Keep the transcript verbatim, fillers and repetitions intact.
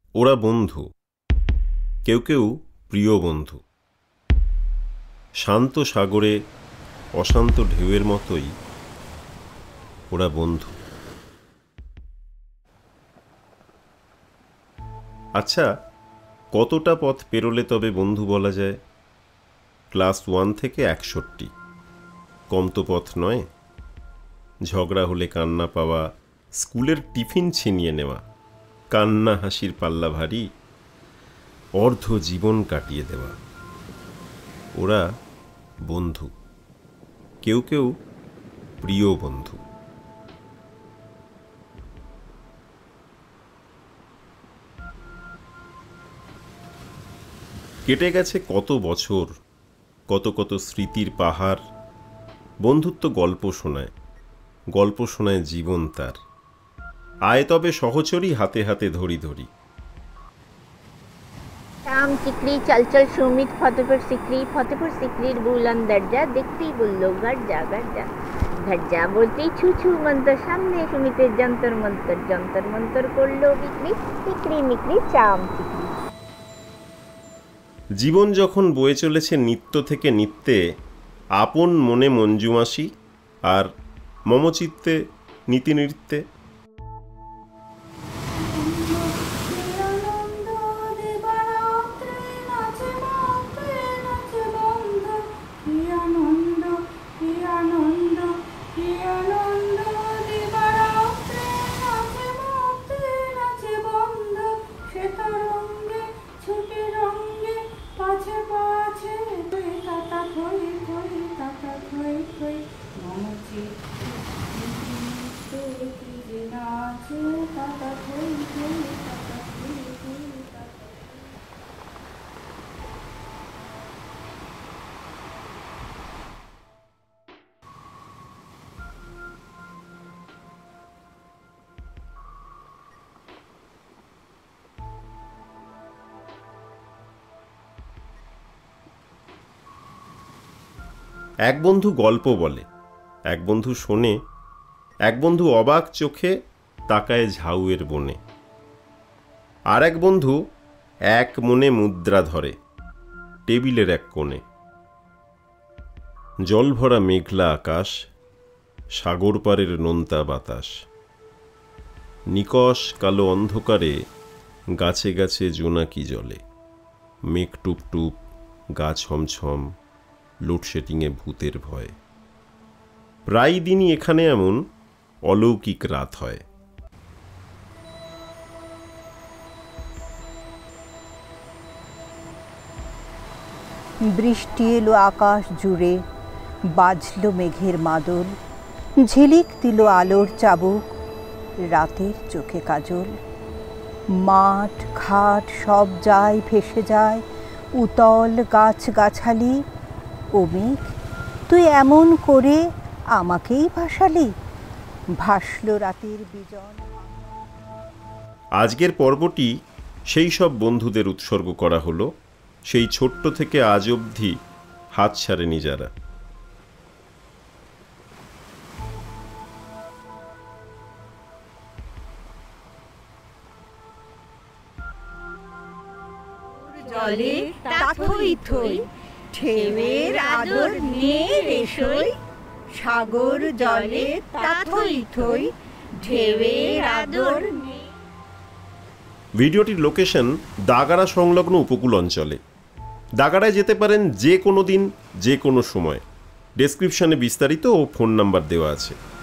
ওরা বন্ধু, কেউ কেউ প্রিয় বন্ধু। শান্ত সাগরে অশান্ত ঢেউয়ের মতোই ওরা বন্ধু। আচ্ছা, কতটা পথ পেরোলে তবে বন্ধু বলা যায়? ক্লাস ওয়ান থেকে একষট্টি, কম তো পথ নয়। ঝগড়া হলে কান্না পাওয়া, স্কুলের টিফিন ছিনিয়ে নেওয়া, কান্না হাসির পাল্লা ভারী, অর্ধ জীবন কাটিয়ে দেওয়া, ওরা বন্ধু, কেউ কেউ প্রিয় বন্ধু। কেটে গেছে কত বছর, কত কত স্মৃতির পাহাড়। বন্ধুত্ব গল্প শোনায়, গল্প শোনায় জীবন তার। আয় তবে সহচরী হাতে হাতে ধরি ধরি। शाम चिकरी चल चल सुमित फतेहपुर सिकरी फतेहपुर सिकरीर बुलंद दरजा देखतेই বলল ঘট যা ঘট যা ঘট যা বলতেই ছু ছু মন্তর সামনে সুমিতের যন্তর মন্তর যন্তর মন্তর করলো বিক্রি সিকরি মিকরি চাম চিকরি। জীবন যখন বয়ে চলেছে নিত্য থেকে নিত্যে, আপন মনে মঞ্জুমাসি আর মমচিত্তে নীতি নৃত্যে। এক বন্ধু গল্প বলে, এক বন্ধু শোনে, এক বন্ধু অবাক চোখে তাকায় ঝাউয়ের বনে, আর এক বন্ধু এক মনে মুদ্রা ধরে টেবিলের এক কোণে। জলভরা মেঘলা আকাশ, সাগর পাড়ের নোনতা বাতাস, নিকষ কালো অন্ধকারে গাছে গাছে জোনাকি জলে, মেঘ টুপ টুপ, গা ছমছম, লোডশেডিংয়ে ভূতের ভয়। প্রায় দিনই এখানে এমন অলৌকিক রাত হয়। বৃষ্টি এলো আকাশ জুড়ে, বাজলো মেঘের মাদল, ঝিলিক দিল আলোর চাবুক, রাতের চোখে কাজল। মাঠ ঘাট সব যায় ভেসে যায়, উতল গাছ গাছালি। ও মেঘ, তুই এমন করে আমাকেই ভাসালি, ভাসলো রাতের বিজন। আজকের পর্বটি সেই সব বন্ধুদের উৎসর্গ করা হলো, সেই ছোট্ট থেকে আজ অবধি হাত ছাড়েনি যারা। জলে তা থই থই, ঢেউয়ের আদর নিয়ে রেশই। সাগর জলে তা থই থই, ঢেউয়ের আদর নিয়ে। ভিডিওটির লোকেশন দাগাড়া সংলগ্ন উপকূল অঞ্চলে। দাগাড়ায় যেতে পারেন যে কোনো দিন, যে কোনো সময়। ডেসক্রিপশনে বিস্তারিত ও ফোন নাম্বার দেওয়া আছে।